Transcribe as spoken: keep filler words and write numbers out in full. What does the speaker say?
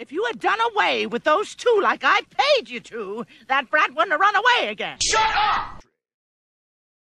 If you had done away with those two like I paid you to, that brat wouldn't have run away again. Shut up!